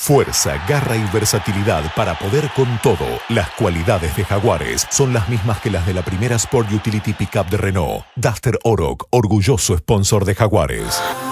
Fuerza, garra y versatilidad para poder con todo. Las cualidades de Jaguares son las mismas que las de la primera Sport Utility Pickup de Renault. Duster Oroch, orgulloso sponsor de Jaguares.